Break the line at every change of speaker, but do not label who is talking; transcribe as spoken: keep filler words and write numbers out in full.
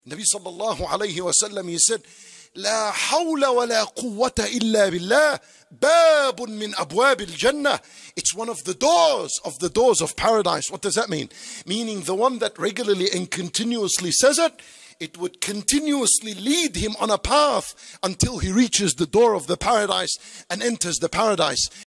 Nabi sallallahu alayhi wa sallam, he said, لا حول ولا قوة إلا بالله باب من أبواب الجنة. It's one of the doors of the doors of paradise. What does that mean? Meaning the one that regularly and continuously says it, it would continuously lead him on a path until he reaches the door of the paradise and enters the paradise.